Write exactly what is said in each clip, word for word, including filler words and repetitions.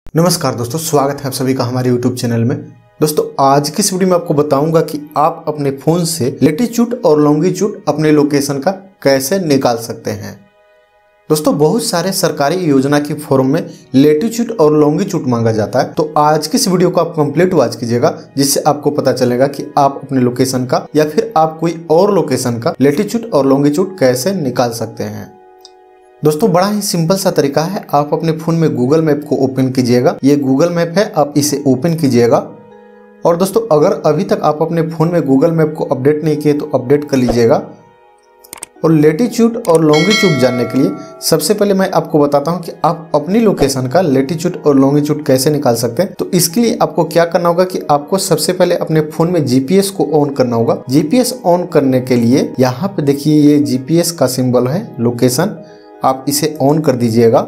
नमस्कार दोस्तों, स्वागत है आप सभी का हमारे यूट्यूब चैनल में। दोस्तों आज की इस वीडियो में आपको बताऊंगा कि आप अपने फ़ोन से लेटीट्यूड और लॉन्गिट्यूड अपने लोकेशन का कैसे निकाल सकते हैं। दोस्तों बहुत सारे सरकारी योजना की फॉर्म में लेटीट्यूड और लॉन्गिट्यूड मांगा जाता है, तो आज की इस वीडियो को आप कंप्लीट वॉच कीजिएगा, जिससे आपको पता चलेगा कि आप अपने लोकेशन का या फिर आप कोई और लोकेशन का लेटीट्यूड और लॉन्गिट्यूड कैसे निकाल सकते हैं। दोस्तों बड़ा ही सिंपल सा तरीका है। आप अपने फ़ोन में गूगल मैप को ओपन कीजिएगा। ये गूगल मैप है, आप इसे ओपन कीजिएगा। और दोस्तों अगर अभी तक आप अपने फ़ोन में गूगल मैप को अपडेट नहीं किए तो अपडेट कर लीजिएगा। और लेटीट्यूड और लॉन्गिट्यूड जानने के लिए सबसे पहले मैं आपको बताता हूं कि आप अपनी लोकेशन का लेटीट्यूड और लॉन्गिट्यूड कैसे निकाल सकते हैं। तो इसके लिए आपको क्या करना होगा कि आपको सबसे पहले अपने फ़ोन में जीपीएस को ऑन करना होगा। जीपीएस ऑन करने के लिए यहाँ पे देखिए ये जीपीएस का सिंबल है लोकेशन, आप इसे ऑन कर दीजिएगा।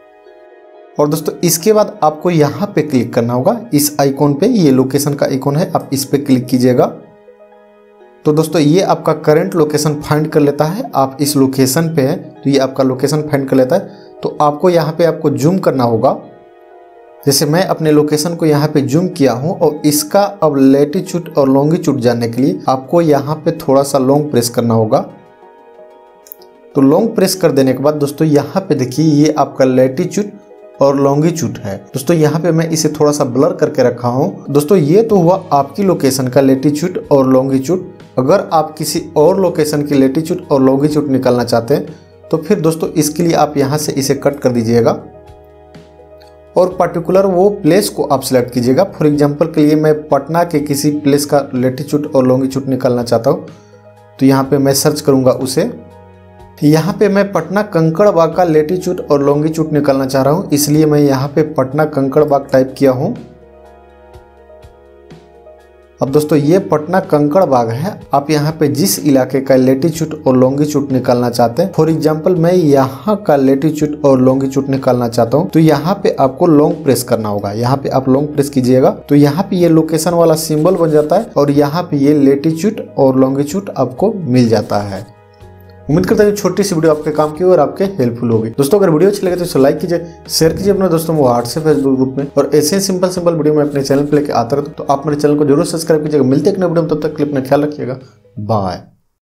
और दोस्तों इसके बाद आपको यहाँ पे क्लिक करना होगा, इस आइकॉन पे, ये लोकेशन का आइकॉन है, आप इस पे क्लिक कीजिएगा। तो दोस्तों ये आपका करंट लोकेशन फाइंड कर लेता है। आप इस लोकेशन पे हैं तो ये आपका लोकेशन फाइंड कर लेता है। तो आपको यहाँ पे आपको जूम करना होगा। जैसे मैं अपने लोकेशन को यहाँ पे जूम किया हूँ और इसका अब लेटीट्यूड और लॉन्गिट्यूड जानने के लिए आपको यहाँ पे थोड़ा सा लॉन्ग प्रेस करना होगा। तो लॉन्ग प्रेस कर देने के बाद दोस्तों यहाँ पे देखिए ये आपका लेटीट्यूड और लॉन्गिट्यूड है। दोस्तों यहाँ पे मैं इसे थोड़ा सा ब्लर करके रखा हूँ। दोस्तों ये तो हुआ आपकी लोकेशन का लेटीट्यूड और लॉन्गिट्यूड। अगर आप किसी और लोकेशन की लेटीट्यूड और लॉन्गिट्यूड निकालना चाहते हैं तो फिर दोस्तों इसके लिए आप यहाँ से इसे कट कर दीजिएगा और पर्टिकुलर वो प्लेस को आप सिलेक्ट कीजिएगा। फॉर एग्जाम्पल के लिए मैं पटना के किसी प्लेस का लेटीट्यूड और लॉन्गिट्यूड निकालना चाहता हूँ, तो यहाँ पे मैं सर्च करूँगा उसे। यहाँ पे मैं पटना कंकड़बाग का लेटीट्यूड और लॉन्गिट्यूड निकालना चाह रहा हूँ, इसलिए मैं यहाँ पे पटना कंकड़बाग टाइप किया हूँ। अब दोस्तों ये पटना कंकड़बाग है। आप यहाँ पे जिस इलाके का लेटीट्यूड और लॉन्गिट्यूड निकालना चाहते हैं, फॉर एग्जांपल मैं यहाँ का लेटीट्यूड और लॉन्गिट्यूड निकालना चाहता हूँ, तो यहाँ पे आपको लॉन्ग प्रेस करना होगा। यहाँ पे आप लॉन्ग प्रेस कीजिएगा तो यहाँ पे ये लोकेशन वाला सिंबल बन जाता है और यहाँ पे ये लेटीट्यूड और लॉन्गिट्यूड आपको मिल जाता है। उम्मीद करता हूँ छोटी सी वीडियो आपके काम की और आपके हेल्पफुल होगी। दोस्तों अगर वीडियो अच्छी लगे तो इसे लाइक कीजिए, शेयर कीजिए अपने दोस्तों को व्हाट्सएप फेसबुक ग्रुप में। और ऐसे सिंपल सिंपल वीडियो मैं अपने चैनल पे लेके आता रहता हूँ, तो आप मेरे चैनल को जरूर सब्सक्राइब कीजिएगा। मिलते हैं एक नए वीडियो में, तब तक के लिए अपना ख्याल रखिएगा। बाय।